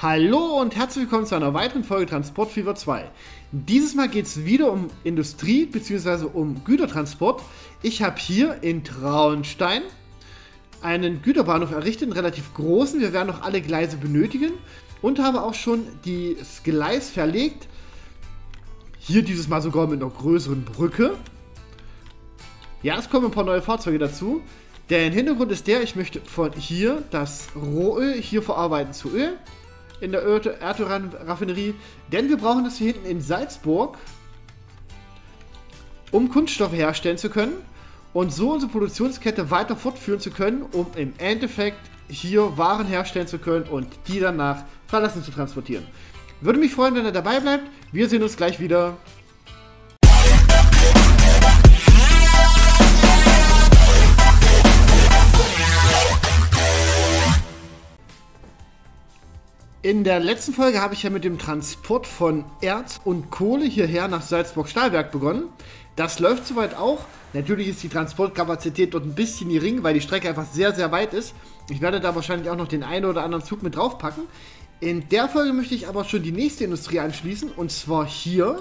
Hallo und herzlich willkommen zu einer weiteren Folge Transportfieber 2. Dieses Mal geht es wieder um Industrie bzw. um Gütertransport. Ich habe hier in Traunstein einen Güterbahnhof errichtet, einen relativ großen. Wir werden noch alle Gleise benötigen und habe auch schon das Gleis verlegt. Hier dieses Mal sogar mit einer größeren Brücke. Ja, es kommen ein paar neue Fahrzeuge dazu. Der Hintergrund ist der, ich möchte von hier das Rohöl hier verarbeiten zu Öl in der Erdölraffinerie, denn wir brauchen das hier hinten in Salzburg, um Kunststoffe herstellen zu können und so unsere Produktionskette weiter fortführen zu können, um im Endeffekt hier Waren herstellen zu können und die dann nach Verlassen zu transportieren. Würde mich freuen, wenn ihr dabei bleibt. Wir sehen uns gleich wieder. In der letzten Folge habe ich ja mit dem Transport von Erz und Kohle hierher nach Salzburg-Stahlwerk begonnen. Das läuft soweit auch. Natürlich ist die Transportkapazität dort ein bisschen gering, weil die Strecke einfach sehr, sehr weit ist. Ich werde da wahrscheinlich auch noch den einen oder anderen Zug mit draufpacken. In der Folge möchte ich aber schon die nächste Industrie anschließen. Und zwar hier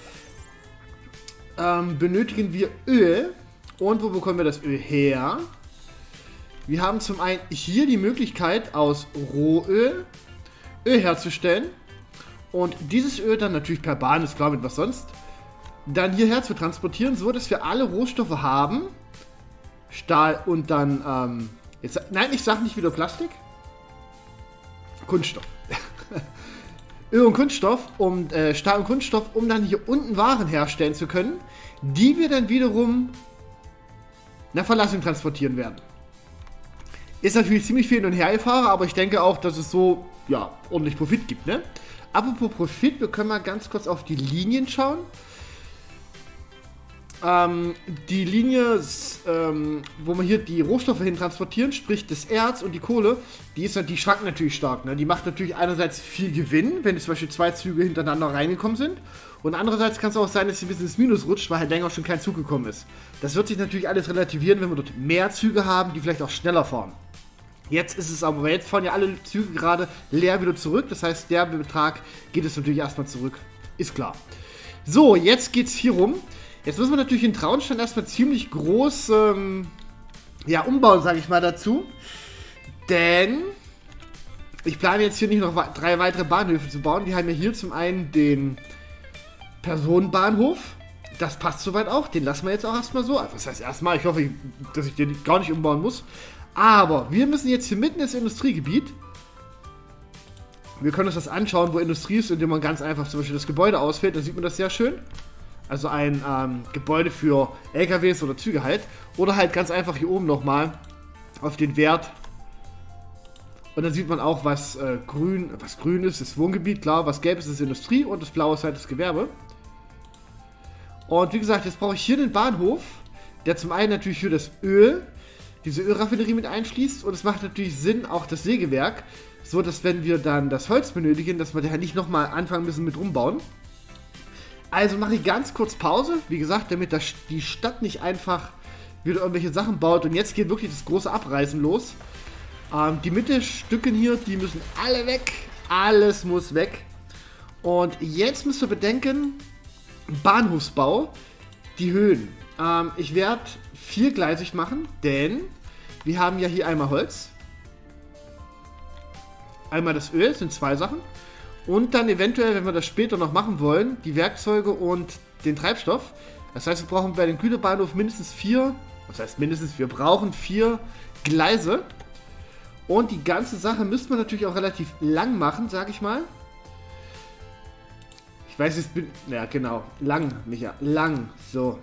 benötigen wir Öl. Und wo bekommen wir das Öl her? Wir haben zum einen hier die Möglichkeit aus Rohöl Öl herzustellen und dieses Öl dann natürlich per Bahn, ist klar mit was sonst, dann hierher zu transportieren, so dass wir alle Rohstoffe haben. Stahl und dann, nein, ich sage nicht wieder Plastik. Kunststoff. Öl und Kunststoff, Stahl und Kunststoff, um dann hier unten Waren herstellen zu können, die wir dann wiederum nach Verlassung transportieren werden. Ist natürlich ziemlich viel hin und her gefahren, aber ich denke auch, dass es so, ja, ordentlich Profit gibt, ne? Apropos Profit, wir können mal ganz kurz auf die Linien schauen. Die Linie, wo wir hier die Rohstoffe hin transportieren, sprich das Erz und die Kohle, die schwankt natürlich stark, ne? Die macht natürlich einerseits viel Gewinn, wenn zum Beispiel 2 Züge hintereinander reingekommen sind. Und andererseits kann es auch sein, dass sie ein bisschen ins Minus rutscht, weil halt länger schon kein Zug gekommen ist. Das wird sich natürlich alles relativieren, wenn wir dort mehr Züge haben, die vielleicht auch schneller fahren. Jetzt ist es aber, weil jetzt fahren ja alle Züge gerade leer wieder zurück. Das heißt, der Betrag geht es natürlich erstmal zurück. Ist klar. So, jetzt geht es hier rum. Jetzt müssen wir natürlich in Traunstein erstmal ziemlich groß umbauen, sage ich mal dazu. Denn ich plane jetzt hier nicht noch 3 weitere Bahnhöfe zu bauen. Die haben ja hier zum einen den Personenbahnhof. Das passt soweit auch. Den lassen wir jetzt auch erstmal so. Das heißt erstmal, ich hoffe, dass ich den gar nicht umbauen muss. Aber wir müssen jetzt hier mitten ins Industriegebiet. Wir können uns das anschauen, wo Industrie ist, indem man ganz einfach zum Beispiel das Gebäude auswählt. Da sieht man das sehr schön. Also ein Gebäude für LKWs oder Züge halt. Oder halt ganz einfach hier oben nochmal auf den Wert. Und dann sieht man auch, was grün ist, das Wohngebiet, klar. Was gelb ist, ist Industrie und das blaue ist halt das Gewerbe. Und wie gesagt, jetzt brauche ich hier den Bahnhof, der zum einen natürlich für das Öl, diese Ölraffinerie mit einschließt, und es macht natürlich Sinn, auch das Sägewerk, so dass wenn wir dann das Holz benötigen, dass wir da nicht nochmal anfangen müssen mit rumbauen. Also mache ich ganz kurz Pause, wie gesagt, damit die Stadt nicht einfach wieder irgendwelche Sachen baut, und jetzt geht wirklich das große Abreißen los. Die Mittelstücke hier, die müssen alle weg, alles muss weg. Und jetzt müsst ihr bedenken, Bahnhofsbau, die Höhen. Ich werde 4-gleisig machen, denn wir haben ja hier einmal Holz, einmal das Öl, das sind 2 Sachen, und dann eventuell, wenn wir das später noch machen wollen, die Werkzeuge und den Treibstoff. Das heißt, wir brauchen bei dem Güterbahnhof mindestens 4, was heißt mindestens, wir brauchen 4 Gleise, und die ganze Sache müsste man natürlich auch relativ lang machen, sage ich mal. Ich weiß, jetzt bin, ja genau, lang, Micha, lang, so.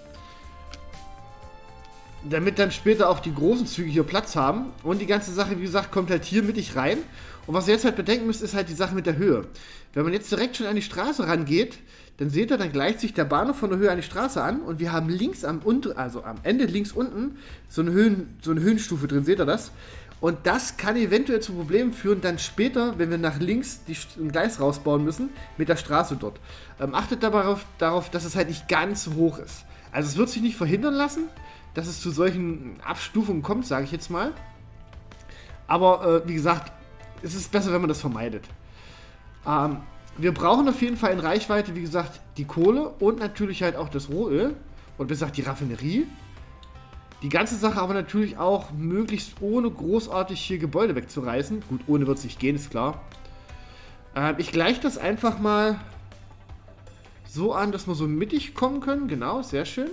Damit dann später auch die großen Züge hier Platz haben. Und die ganze Sache, wie gesagt, kommt halt hier mittig rein. Und was ihr jetzt halt bedenken müsst, ist halt die Sache mit der Höhe. Wenn man jetzt direkt schon an die Straße rangeht, dann seht ihr, dann gleicht sich der Bahnhof von der Höhe an die Straße an. Und wir haben links am Ende links unten so eine Höhenstufe drin, seht ihr das? Und das kann eventuell zu Problemen führen, dann später, wenn wir nach links ein Gleis rausbauen müssen, mit der Straße dort. Achtet darauf, dass es halt nicht ganz so hoch ist. Also es wird sich nicht verhindern lassen, dass es zu solchen Abstufungen kommt, sage ich jetzt mal. Aber wie gesagt, es ist besser, wenn man das vermeidet. Wir brauchen auf jeden Fall in Reichweite, wie gesagt, die Kohle und natürlich halt auch das Rohöl. Und wie gesagt, die Raffinerie. Die ganze Sache aber natürlich auch möglichst ohne großartig hier Gebäude wegzureißen. Gut, ohne wird es nicht gehen, ist klar. Ich gleiche das einfach mal so an, dass wir so mittig kommen können. Genau, sehr schön.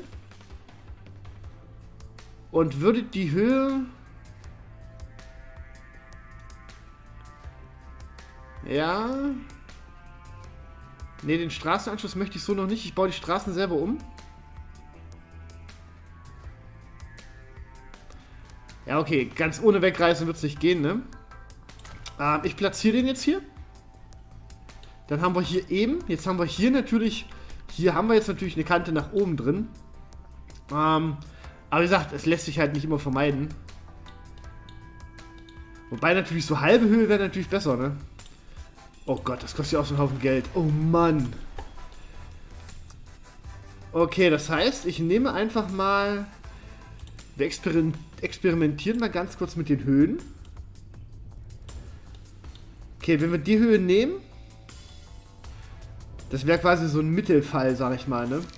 Und würde die Höhe... Ja... Ne, den Straßenanschluss möchte ich so noch nicht. Ich baue die Straßen selber um. Ja, okay. Ganz ohne Wegreißen wird es nicht gehen, ne? Ich platziere den jetzt hier. Dann haben wir hier eben... Jetzt haben wir hier natürlich... Hier haben wir jetzt natürlich eine Kante nach oben drin. Aber wie gesagt, es lässt sich halt nicht immer vermeiden. Wobei natürlich so halbe Höhe wäre natürlich besser, ne? Oh Gott, das kostet ja auch so einen Haufen Geld. Oh Mann. Okay, das heißt, ich nehme einfach mal... Wir experimentieren mal ganz kurz mit den Höhen. Okay, wenn wir die Höhe nehmen... Das wäre quasi so ein Mittelfall, sag ich mal, ne?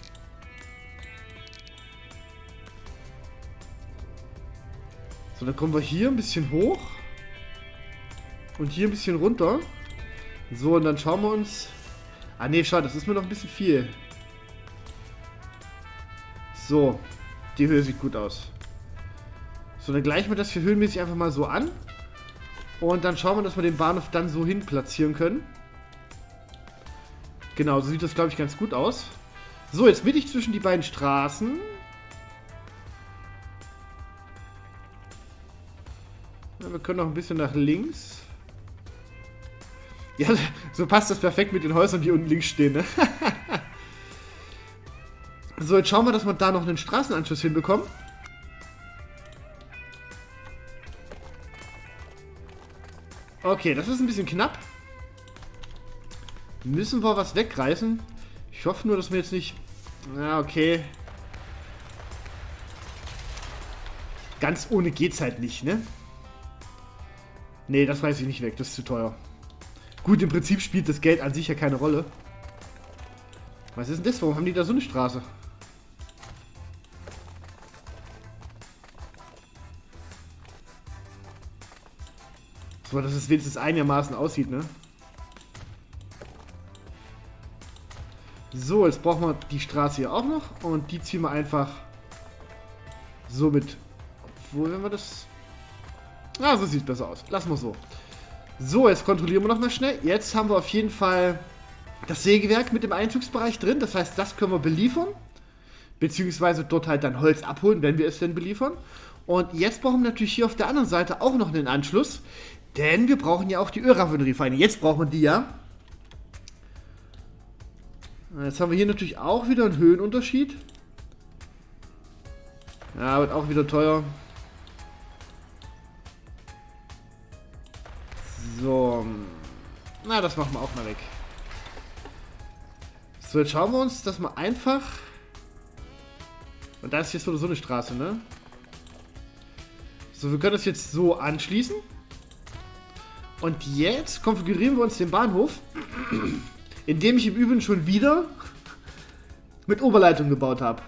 So, dann kommen wir hier ein bisschen hoch. Und hier ein bisschen runter. So, und dann schauen wir uns... Ah, ne, schade, das ist mir noch ein bisschen viel. So, die Höhe sieht gut aus. So, dann gleichen wir das hier höhenmäßig einfach mal so an. Und dann schauen wir, dass wir den Bahnhof dann so hin platzieren können. Genau, so sieht das, glaube ich, ganz gut aus. So, jetzt mittig zwischen die beiden Straßen. Ja, wir können noch ein bisschen nach links. Ja, so passt das perfekt mit den Häusern, die unten links stehen, ne? So, jetzt schauen wir, dass wir da noch einen Straßenanschluss hinbekommen. Okay, das ist ein bisschen knapp. Müssen wir was wegreißen? Ich hoffe nur, dass wir jetzt nicht... Ja, okay. Ganz ohne geht's halt nicht, ne? Nee, das reiße ich nicht weg, das ist zu teuer. Gut, im Prinzip spielt das Geld an sich ja keine Rolle. Was ist denn das? Warum haben die da so eine Straße? So, dass es wenigstens einigermaßen aussieht, ne? So, jetzt brauchen wir die Straße hier auch noch. Und die ziehen wir einfach so mit. Obwohl, wenn wir das... Ah, so sieht es besser aus. Lassen wir so. So, jetzt kontrollieren wir nochmal schnell. Jetzt haben wir auf jeden Fall das Sägewerk mit dem Einzugsbereich drin. Das heißt, das können wir beliefern. Beziehungsweise dort halt dann Holz abholen, wenn wir es denn beliefern. Und jetzt brauchen wir natürlich hier auf der anderen Seite auch noch einen Anschluss. Denn wir brauchen ja auch die Ölraffinerie, Feinde. Jetzt brauchen wir die ja. Jetzt haben wir hier natürlich auch wieder einen Höhenunterschied. Ja, wird auch wieder teuer. So. Na, das machen wir auch mal weg. So, jetzt schauen wir uns das mal einfach... Und da ist jetzt so eine Straße, ne? So, wir können das jetzt so anschließen. Und jetzt konfigurieren wir uns den Bahnhof, indem ich im Übrigen schon wieder mit Oberleitung gebaut habe.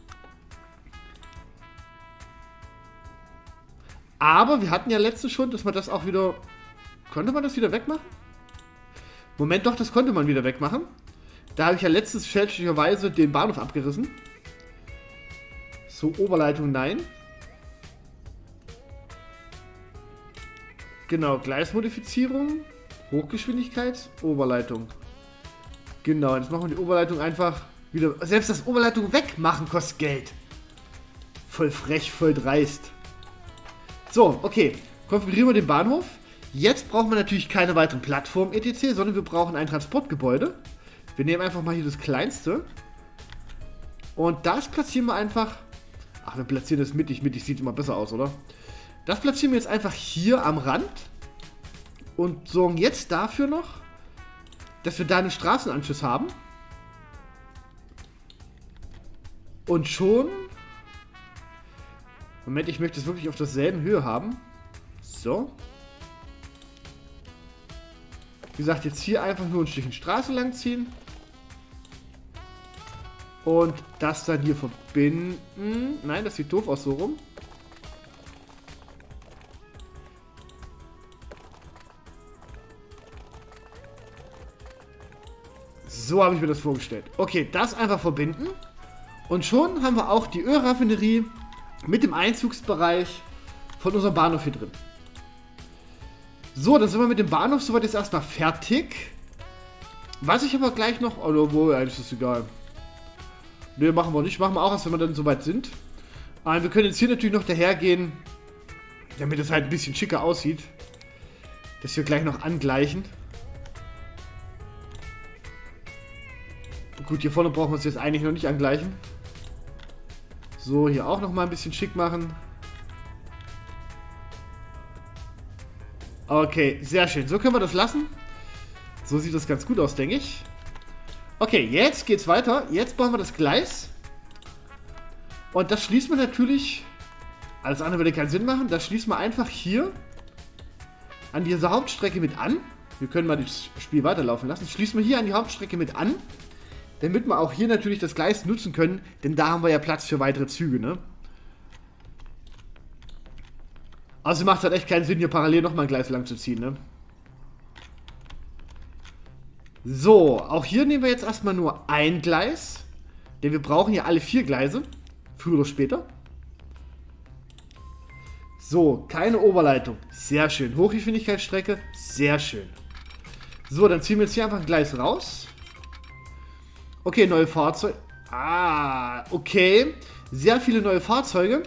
Aber wir hatten ja letztens schon, dass man das auch wieder... Konnte man das wieder wegmachen? Moment, doch, das konnte man wieder wegmachen. Da habe ich ja letztens fälschlicherweise den Bahnhof abgerissen. So, Oberleitung, nein. Genau, Gleismodifizierung, Hochgeschwindigkeit, Oberleitung. Genau, jetzt machen wir die Oberleitung einfach wieder... Selbst das Oberleitung wegmachen kostet Geld. Voll frech, voll dreist. So, okay. Konfigurieren wir den Bahnhof. Jetzt brauchen wir natürlich keine weiteren Plattformen etc., sondern wir brauchen ein Transportgebäude. Wir nehmen einfach mal hier das kleinste. Und das platzieren wir einfach... Ach, wir platzieren das mittig. Mittig sieht immer besser aus, oder? Das platzieren wir jetzt einfach hier am Rand. Und sorgen jetzt dafür noch, dass wir da einen Straßenanschluss haben. Und schon... Moment, ich möchte es wirklich auf derselben Höhe haben. So. Wie gesagt, jetzt hier einfach nur ein Stückchen Straße lang ziehen. Und das dann hier verbinden. Nein, das sieht doof aus, so rum. So habe ich mir das vorgestellt. Okay, das einfach verbinden. Und schon haben wir auch die Ölraffinerie mit dem Einzugsbereich von unserem Bahnhof hier drin. So, dann sind wir mit dem Bahnhof soweit jetzt erstmal fertig. Was ich aber gleich noch... Oder wo, eigentlich ist es egal. Ne, machen wir nicht. Machen wir auch erst, wenn wir dann soweit sind. Aber wir können jetzt hier natürlich noch dahergehen, damit es halt ein bisschen schicker aussieht. Das wir gleich noch angleichen. Gut, hier vorne brauchen wir es jetzt eigentlich noch nicht angleichen. So, hier auch noch mal ein bisschen schick machen. Okay, sehr schön. So können wir das lassen. So sieht das ganz gut aus, denke ich. Okay, jetzt geht's weiter. Jetzt bauen wir das Gleis. Und das schließen wir natürlich... Alles andere würde keinen Sinn machen. Das schließen wir einfach hier an diese Hauptstrecke mit an. Wir können mal das Spiel weiterlaufen lassen. Schließen wir hier an die Hauptstrecke mit an. Damit wir auch hier natürlich das Gleis nutzen können. Denn da haben wir ja Platz für weitere Züge, ne? Also macht halt echt keinen Sinn, hier parallel nochmal ein Gleis lang zu ziehen, ne? So, auch hier nehmen wir jetzt erstmal nur ein Gleis. Denn wir brauchen ja alle 4 Gleise. Früher oder später. So, keine Oberleitung. Sehr schön. Hochgeschwindigkeitsstrecke. Sehr schön. So, dann ziehen wir jetzt hier einfach ein Gleis raus. Okay, neue Fahrzeuge. Ah, okay. Sehr viele neue Fahrzeuge.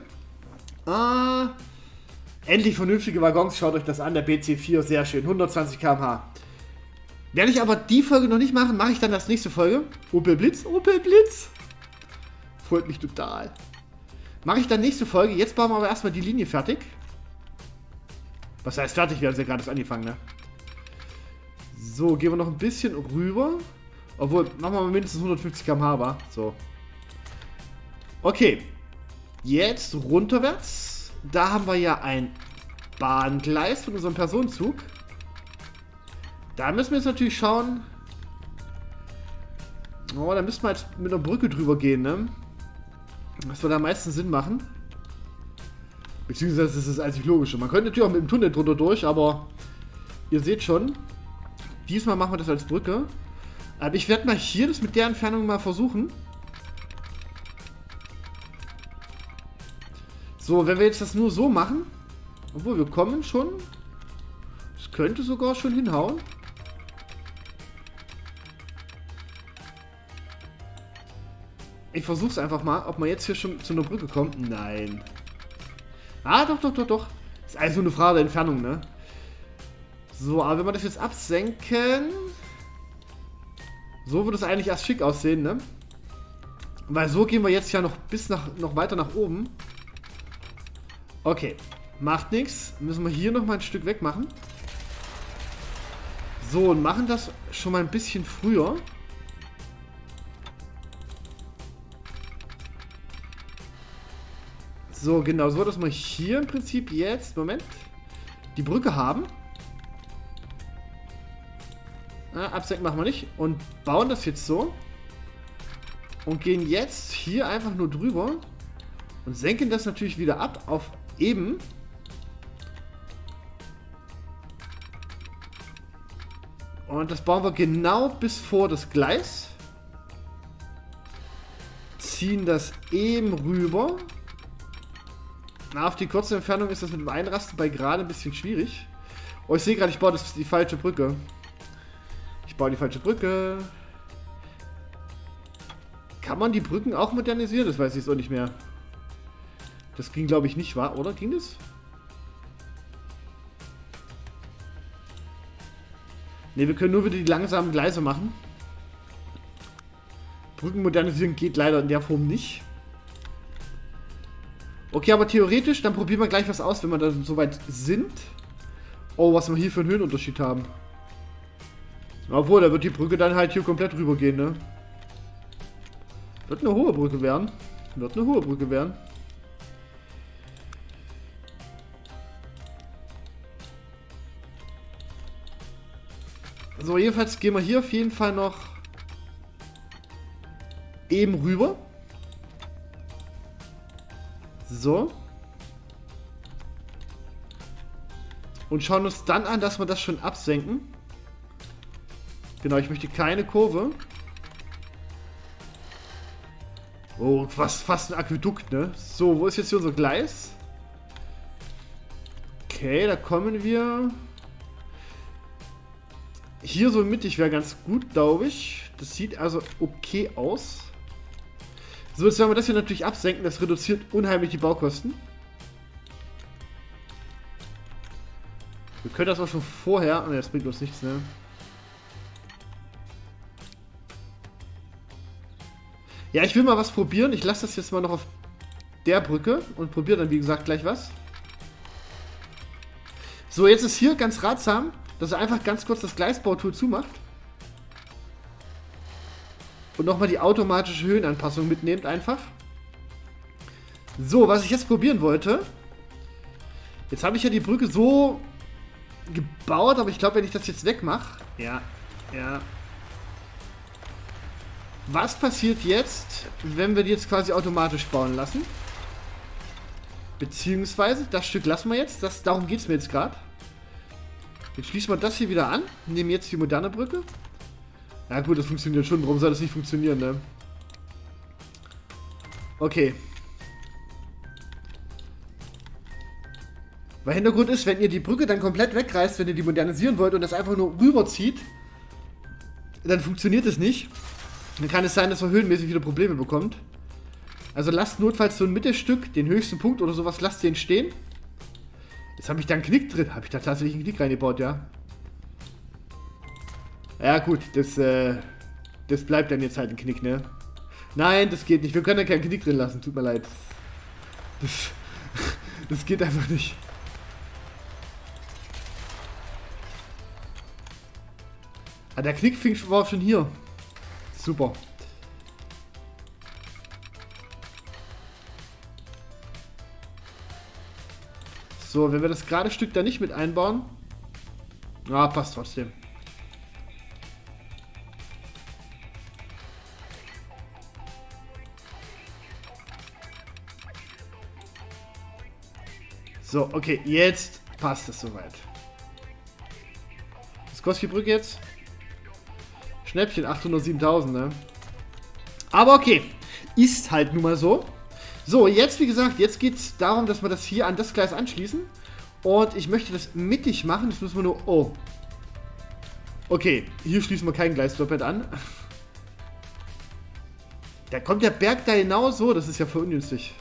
Endlich vernünftige Waggons. Schaut euch das an. Der BC4, sehr schön. 120 km/h. Werde ich aber die Folge noch nicht machen, mache ich dann das nächste Folge. Opel Blitz, Opel Blitz. Freut mich total. Mache ich dann nächste Folge. Jetzt bauen wir aber erstmal die Linie fertig. Was heißt fertig? Wir haben ja gerade erst angefangen, ne? So, gehen wir noch ein bisschen rüber. Obwohl, machen wir mal mindestens 150 km/h, war. So. Okay. Jetzt runterwärts. Da haben wir ja ein Bahngleis von unserem Personenzug. Da müssen wir jetzt natürlich schauen. Oh, da müssen wir jetzt mit einer Brücke drüber gehen, ne? Das würde am meisten Sinn machen. Beziehungsweise das ist das einzig Logische. Man könnte natürlich auch mit dem Tunnel drunter durch, aber ihr seht schon, diesmal machen wir das als Brücke. Aber ich werde mal hier das mit der Entfernung mal versuchen. So, wenn wir jetzt das nur so machen, obwohl wir kommen schon, das könnte sogar schon hinhauen. Ich versuch's einfach mal, ob man jetzt hier schon zu einer Brücke kommt. Nein. Ah, doch, doch, doch, doch. Ist also eine Frage der Entfernung, ne? So, aber wenn wir das jetzt absenken... So würde es eigentlich erst schick aussehen, ne? Weil so gehen wir jetzt ja noch noch weiter nach oben. Okay. Macht nichts. Müssen wir hier noch mal ein Stück weg machen. So, und machen das schon mal ein bisschen früher. So, genau, so, dass wir hier im Prinzip jetzt, Moment, die Brücke haben. Absenken machen wir nicht. Und bauen das jetzt so. Und gehen jetzt hier einfach nur drüber. Und senken das natürlich wieder ab auf eben. Und das bauen wir genau bis vor das Gleis. Ziehen das eben rüber. Na, auf die kurze Entfernung ist das mit dem Einrasten bei gerade ein bisschen schwierig. Oh, ich sehe gerade, ich baue die falsche Brücke. Ich baue die falsche Brücke. Kann man die Brücken auch modernisieren? Das weiß ich so nicht mehr. Das ging, glaube ich, nicht, wahr? Oder? Ging das? Ne, wir können nur wieder die langsamen Gleise machen. Brücken modernisieren geht leider in der Form nicht. Okay, aber theoretisch, dann probieren wir gleich was aus, wenn wir dann soweit sind. Oh, was wir hier für einen Höhenunterschied haben. Obwohl, da wird die Brücke dann halt hier komplett rüber gehen, ne? Wird eine hohe Brücke werden. Wird eine hohe Brücke werden. So, jedenfalls gehen wir hier auf jeden Fall noch eben rüber. So. Und schauen uns dann an, dass wir das schon absenken. Genau, ich möchte keine Kurve. Oh, fast ein Aquädukt, ne? So, wo ist jetzt hier unser Gleis? Okay, da kommen wir. Hier so mittig wäre ganz gut, glaube ich. Das sieht also okay aus. So, jetzt werden wir das hier natürlich absenken. Das reduziert unheimlich die Baukosten. Wir können das auch schon vorher. Ne, das bringt uns nichts, ne? Ja, ich will mal was probieren. Ich lasse das jetzt mal noch auf der Brücke und probiere dann, wie gesagt, gleich was. So, jetzt ist hier ganz ratsam, dass er einfach ganz kurz das Gleisbautool zumacht. Und nochmal die automatische Höhenanpassung mitnehmt einfach. So, was ich jetzt probieren wollte. Jetzt habe ich ja die Brücke so gebaut, aber ich glaube, wenn ich das jetzt wegmache. Ja. Was passiert jetzt, wenn wir die jetzt quasi automatisch bauen lassen? Beziehungsweise, das Stück lassen wir jetzt. Darum geht es mir jetzt gerade. Jetzt schließen wir das hier wieder an. Nehmen jetzt die moderne Brücke. Ja gut, das funktioniert schon. Warum soll das nicht funktionieren, ne? Okay. Weil Hintergrund ist, wenn ihr die Brücke dann komplett wegreißt, wenn ihr die modernisieren wollt und das einfach nur rüberzieht, dann funktioniert es nicht. Dann kann es sein, dass ihr höhenmäßig wieder Probleme bekommt. Also lasst notfalls so ein Mittelstück, den höchsten Punkt oder sowas, lasst den stehen. Jetzt habe ich da einen Knick drin. Habe ich da tatsächlich einen Knick reingebaut, ja? Ja gut, das bleibt dann jetzt halt ein Knick, ne? Nein, das geht nicht. Wir können da keinen Knick drin lassen. Tut mir leid. Das geht einfach nicht. Ah, der Knick war schon hier. Super. So, wenn wir das gerade Stück da nicht mit einbauen. Ah, passt trotzdem. So, okay, jetzt passt es soweit. Was kostet die Brücke jetzt? Schnäppchen, 807.000, ne? Aber okay, ist halt nun mal so. So, jetzt wie gesagt, jetzt geht es darum, dass wir das hier an das Gleis anschließen. Und ich möchte das mittig machen, das müssen wir nur... Oh. Okay, hier schließen wir kein Gleis doppelt an. Da kommt der Berg da genau so, das ist ja voll ungünstig.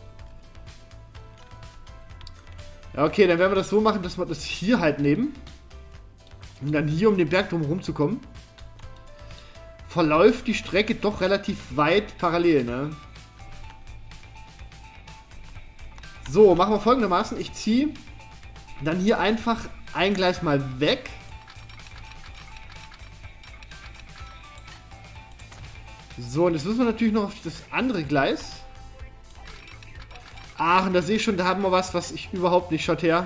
Ja, okay, dann werden wir das so machen, dass wir das hier halt nehmen. Um dann hier um den Berg drum zu kommen. Verläuft die Strecke doch relativ weit parallel, ne? So, machen wir folgendermaßen. Ich ziehe dann hier einfach ein Gleis mal weg. So, und jetzt müssen wir natürlich noch auf das andere Gleis. Ach, und da sehe ich schon, da haben wir was ich überhaupt nicht... Schaut her.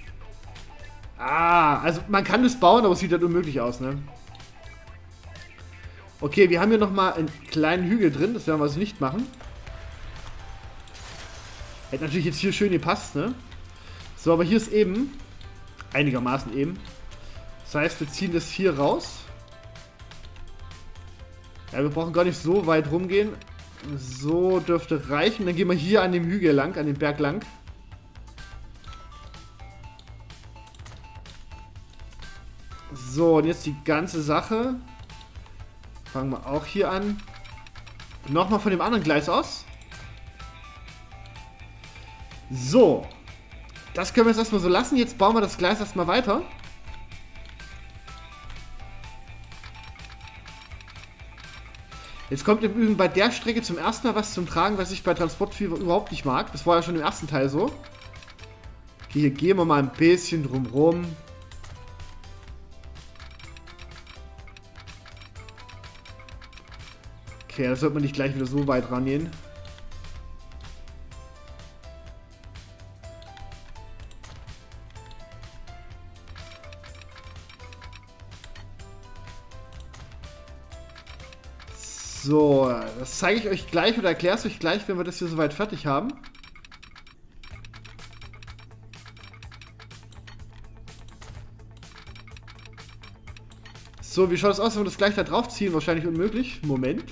Ah, also man kann das bauen, aber es sieht halt unmöglich aus, ne? Okay, wir haben hier nochmal einen kleinen Hügel drin. Das werden wir also nicht machen. Hätte natürlich jetzt hier schön gepasst, ne? So, aber hier ist eben. Einigermaßen eben. Das heißt, wir ziehen das hier raus. Ja, wir brauchen gar nicht so weit rumgehen. So dürfte reichen. Dann gehen wir hier an dem Hügel lang, an dem Berg lang. So, und jetzt die ganze Sache. Fangen wir auch hier an. Nochmal von dem anderen Gleis aus. So. Das können wir jetzt erstmal so lassen. Jetzt bauen wir das Gleis erstmal weiter. Jetzt kommt im Übrigen bei der Strecke zum ersten Mal was zum Tragen, was ich bei Transport Fever überhaupt nicht mag. Das war ja schon im ersten Teil so. Okay, hier gehen wir mal ein bisschen drumrum. Okay, da sollte man nicht gleich wieder so weit rangehen. So, das zeige ich euch gleich oder erkläre es euch gleich, wenn wir das hier soweit fertig haben. So, wie schaut es aus, wenn wir das gleich da drauf ziehen? Wahrscheinlich unmöglich. Moment.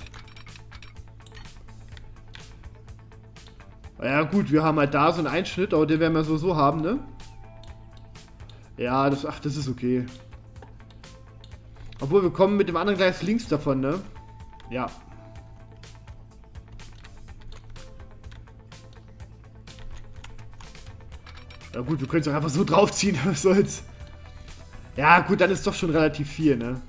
Ja gut, wir haben halt da so einen Einschnitt, aber den werden wir so haben, ne? Ja, das ist okay. Obwohl, wir kommen mit dem anderen Gleis links davon, ne? Ja. Ja gut, wir können es auch einfach so draufziehen, was soll's. Ja gut, dann ist doch schon relativ viel, ne?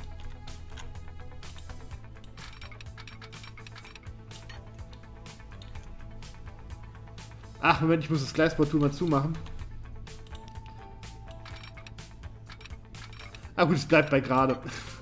Ach, Moment, ich muss das Gleisbautool mal zumachen. Ah gut, es bleibt bei gerade.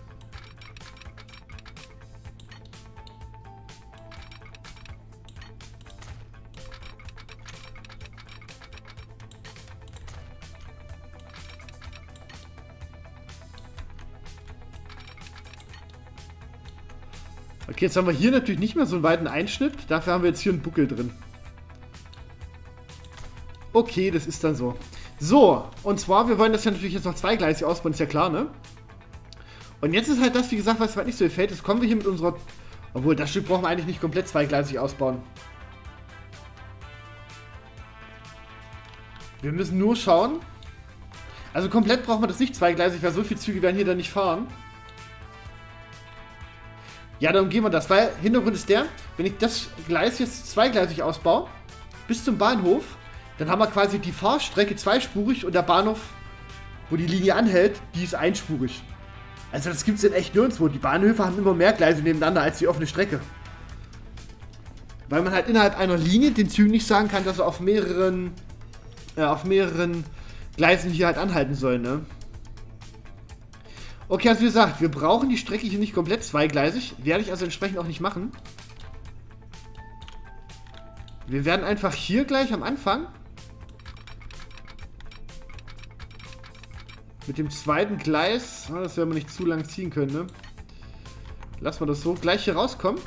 Okay, jetzt haben wir hier natürlich nicht mehr so einen weiten Einschnitt. Dafür haben wir jetzt hier einen Buckel drin. Okay, das ist dann so. So, und zwar, wir wollen das ja natürlich jetzt noch zweigleisig ausbauen, ist ja klar, ne? Und jetzt ist halt das, wie gesagt, was mir nicht so gefällt. Jetzt kommen wir hier mit unserer... Obwohl, das Stück brauchen wir eigentlich nicht komplett zweigleisig ausbauen. Wir müssen nur schauen. Also komplett brauchen wir das nicht zweigleisig, weil so viele Züge werden hier dann nicht fahren. Ja, dann umgehen wir das, weil Hintergrund ist der, wenn ich das Gleis jetzt zweigleisig ausbaue, bis zum Bahnhof, dann haben wir quasi die Fahrstrecke zweispurig und der Bahnhof, wo die Linie anhält, die ist einspurig. Also das gibt es in echt nirgendwo. Die Bahnhöfe haben immer mehr Gleise nebeneinander als die offene Strecke. Weil man halt innerhalb einer Linie den Zügen nicht sagen kann, dass sie auf mehreren Gleisen hier halt anhalten sollen, ne? Okay, also wie gesagt, wir brauchen die Strecke hier nicht komplett zweigleisig. Werde ich also entsprechend auch nicht machen. Wir werden einfach hier gleich am Anfang mit dem zweiten Gleis, das werden wir nicht zu lang ziehen können, ne? Lassen wir das so, gleich hier rauskommen.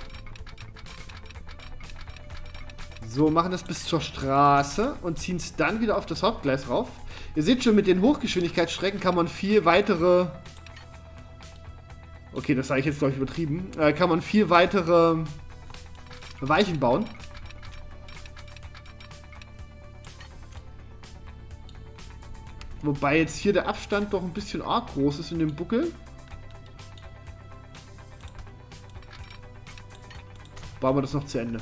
So, machen das bis zur Straße und ziehen es dann wieder auf das Hauptgleis rauf. Ihr seht schon, mit den Hochgeschwindigkeitsstrecken kann man viel weitere... Okay, das sage ich jetzt, glaube ich, übertrieben. Kann man viel weitere Weichen bauen. Wobei jetzt hier der Abstand doch ein bisschen arg groß ist in dem Buckel. Bauen wir das noch zu Ende.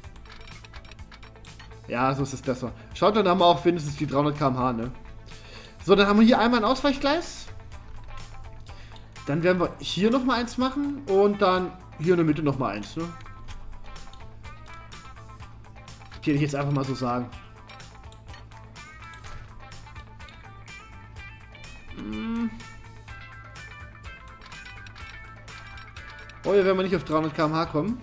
Ja, so ist es besser. Schaut, dann haben wir auch wenigstens die 300 km/h, ne? So, dann haben wir hier einmal ein Ausweichgleis. Dann werden wir hier nochmal eins machen und dann hier in der Mitte nochmal eins, ne? Das will ich jetzt einfach mal so sagen. Oh, hier werden wir nicht auf 300 km/h kommen.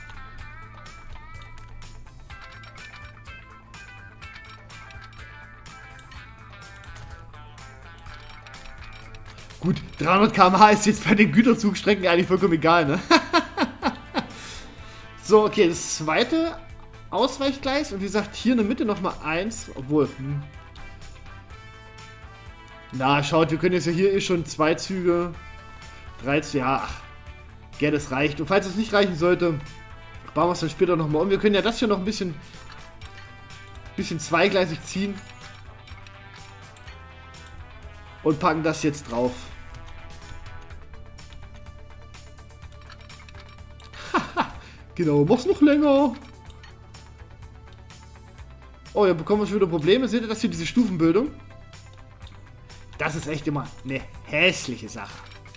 Gut, 300 km/h ist jetzt bei den Güterzugstrecken eigentlich vollkommen egal, ne? So, okay, das zweite Ausweichgleis und wie gesagt, hier in der Mitte nochmal eins, obwohl... Na, schaut, wir können jetzt ja hier schon 2 Züge, 3 Züge, ja, ach, gerne, das reicht. Und falls es nicht reichen sollte, bauen wir es dann später nochmal um. Wir können ja das hier noch ein bisschen zweigleisig ziehen und packen das jetzt drauf. Genau, mach's noch länger. Oh, ja, bekommen wir schon wieder Probleme. Seht ihr das hier, diese Stufenbildung? Das ist echt immer eine hässliche Sache.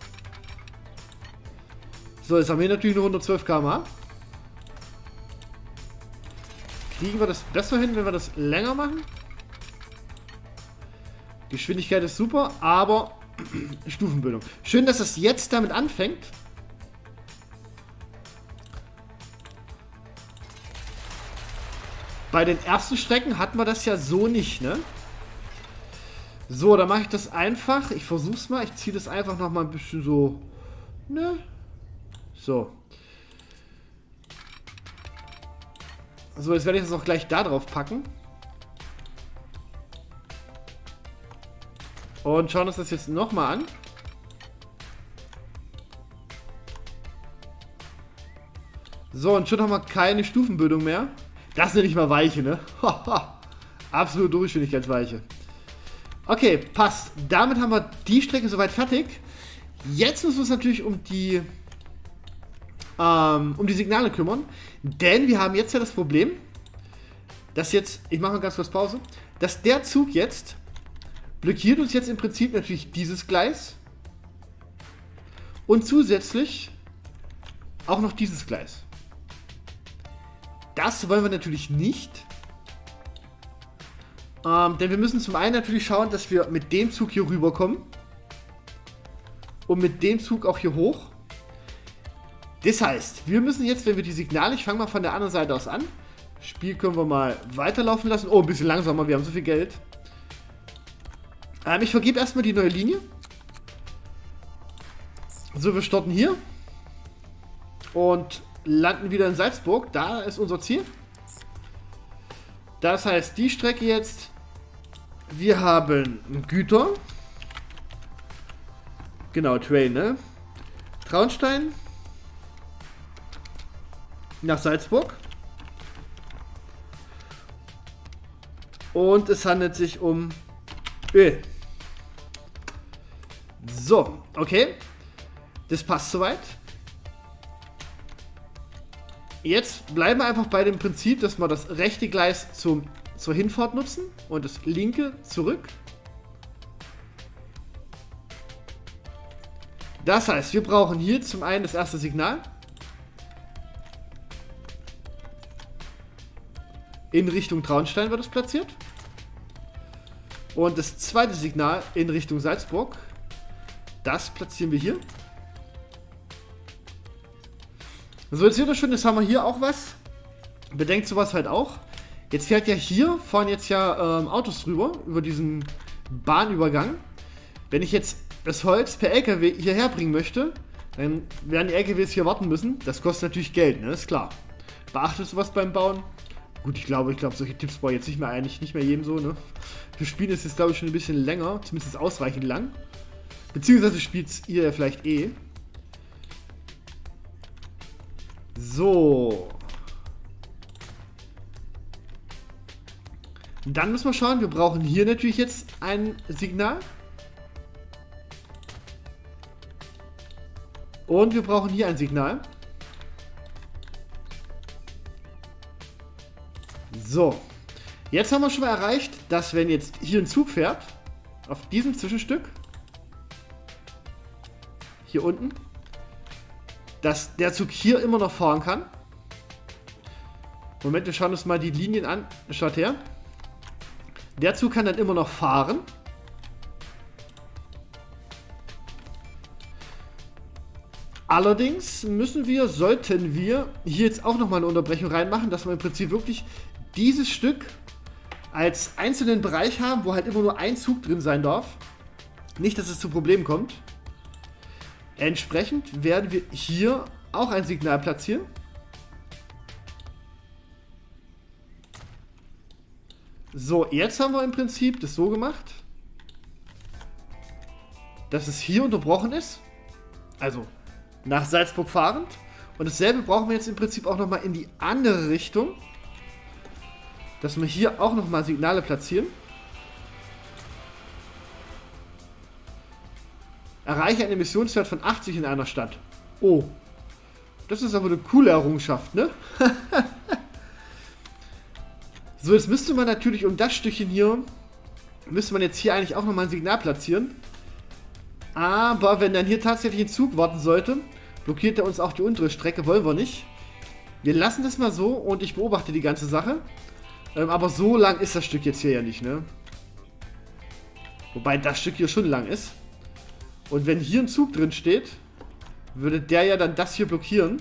So, jetzt haben wir natürlich nur 112 km/h. Kriegen wir das besser hin, wenn wir das länger machen? Geschwindigkeit ist super, aber Stufenbildung. Schön, dass es jetzt damit anfängt. Bei den ersten Strecken hatten wir das ja so nicht, ne? So, dann mache ich das einfach. Ich versuch's mal. Ich ziehe das einfach noch mal ein bisschen so, ne? So. So, jetzt werde ich das auch gleich da drauf packen. Und schauen uns das jetzt nochmal an. So, und schon haben wir keine Stufenbildung mehr. Das sind nicht mal Weiche, ne? Absolut Durchgeschwindigkeitsweiche. Okay, passt. Damit haben wir die Strecke soweit fertig. Jetzt müssen wir uns natürlich um die Signale kümmern. Denn wir haben jetzt ja das Problem, dass jetzt, ich mache mal ganz kurz Pause, dass der Zug jetzt blockiert uns jetzt im Prinzip natürlich dieses Gleis und zusätzlich auch noch dieses Gleis. Das wollen wir natürlich nicht. Denn wir müssen zum einen natürlich schauen, dass wir mit dem Zug hier rüberkommen. Und mit dem Zug auch hier hoch. Das heißt, wir müssen jetzt, wenn wir die Signale, ich fange mal von der anderen Seite aus an. Spiel können wir mal weiterlaufen lassen. Oh, ein bisschen langsamer, wir haben so viel Geld. Ich vergebe erstmal die neue Linie. So, wir starten hier. Und landen wieder in Salzburg. Da ist unser Ziel. Das heißt, die Strecke jetzt. Wir haben Güter. Genau, Train, ne? Traunstein. Nach Salzburg. Und es handelt sich um Öl. So, okay. Das passt soweit. Jetzt bleiben wir einfach bei dem Prinzip, dass wir das rechte Gleis zur Hinfahrt nutzen und das linke zurück. Das heißt, wir brauchen hier zum einen das erste Signal in Richtung Traunstein wird es platziert und das zweite Signal in Richtung Salzburg. Das platzieren wir hier. So, jetzt seht ihr schon, jetzt haben wir hier auch was. Bedenkt sowas halt auch. Jetzt fährt ja hier, fahren jetzt ja Autos drüber, über diesen Bahnübergang. Wenn ich jetzt das Holz per LKW hierher bringen möchte, dann werden die LKWs hier warten müssen. Das kostet natürlich Geld, ne? Ist klar. Beachtet sowas beim Bauen? Gut, ich glaube, solche Tipps brauche ich jetzt nicht mehr eigentlich, nicht mehr jedem so, ne? Für Spielen ist es, glaube ich, schon ein bisschen länger, zumindest ausreichend lang. Beziehungsweise spielt ihr ja vielleicht eh. So. Dann müssen wir schauen, wir brauchen hier natürlich jetzt ein Signal. Und wir brauchen hier ein Signal. So. Jetzt haben wir schon mal erreicht, dass wenn jetzt hier ein Zug fährt, auf diesem Zwischenstück, hier unten, dass der Zug hier immer noch fahren kann. Moment, wir schauen uns mal die Linien an. Schaut her. Der Zug kann dann immer noch fahren. Allerdings sollten wir hier jetzt auch nochmal eine Unterbrechung reinmachen, dass wir im Prinzip wirklich dieses Stück als einzelnen Bereich haben, wo halt immer nur ein Zug drin sein darf. Nicht, dass es zu Problemen kommt. Entsprechend werden wir hier auch ein Signal platzieren. So, jetzt haben wir im Prinzip das so gemacht, dass es hier unterbrochen ist. Also nach Salzburg fahrend. Und dasselbe brauchen wir jetzt im Prinzip auch nochmal in die andere Richtung. Dass wir hier auch nochmal Signale platzieren. Erreiche einen Emissionswert von 80 in einer Stadt. Oh. Das ist aber eine coole Errungenschaft, ne? So, jetzt müsste man natürlich um das Stückchen hier, müsste man jetzt hier eigentlich auch nochmal ein Signal platzieren. Aber wenn dann hier tatsächlich ein Zug warten sollte, blockiert er uns auch die untere Strecke. Wollen wir nicht. Wir lassen das mal so und ich beobachte die ganze Sache. Aber so lang ist das Stück jetzt hier ja nicht, ne? Wobei das Stück hier schon lang ist. Und wenn hier ein Zug drin steht, würde der ja dann das hier blockieren.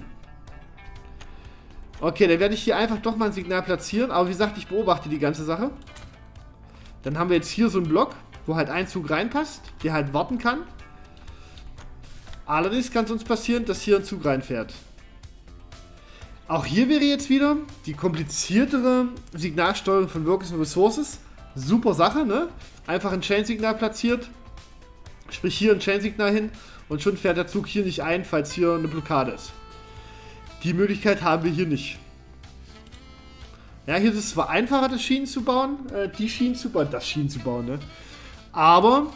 Okay, dann werde ich hier einfach doch mal ein Signal platzieren. Aber wie gesagt, ich beobachte die ganze Sache. Dann haben wir jetzt hier so einen Block, wo halt ein Zug reinpasst, der halt warten kann. Allerdings kann es uns passieren, dass hier ein Zug reinfährt. Auch hier wäre jetzt wieder die kompliziertere Signalsteuerung von Workers und Resources. Super Sache, ne? Einfach ein Chain-Signal platziert, sprich hier ein Chain-Signal hin und schon fährt der Zug hier nicht ein, falls hier eine Blockade ist. Die Möglichkeit haben wir hier nicht. Ja, hier ist es zwar einfacher, das Schienen zu bauen, das Schienen zu bauen, ne? Aber,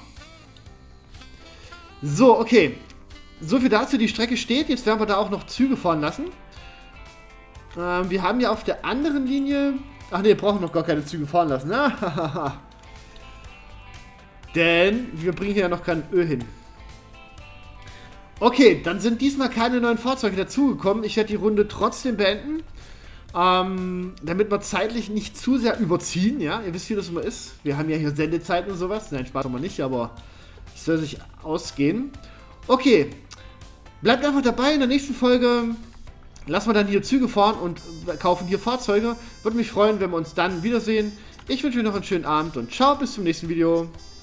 so, okay. So viel dazu, die Strecke steht, jetzt werden wir da auch noch Züge fahren lassen. Wir haben ja auf der anderen Linie, ach ne, wir brauchen noch gar keine Züge fahren lassen, ne? Denn wir bringen hier ja noch kein Öl hin. Okay, dann sind diesmal keine neuen Fahrzeuge dazugekommen. Ich werde die Runde trotzdem beenden. Damit wir zeitlich nicht zu sehr überziehen, ja, ihr wisst, wie das immer ist. Wir haben ja hier Sendezeiten und sowas. Nein, Spaß haben wir nicht, aber es soll sich ausgehen. Okay, bleibt einfach dabei. In der nächsten Folge lassen wir dann hier Züge fahren und kaufen hier Fahrzeuge. Würde mich freuen, wenn wir uns dann wiedersehen. Ich wünsche euch noch einen schönen Abend und ciao, bis zum nächsten Video.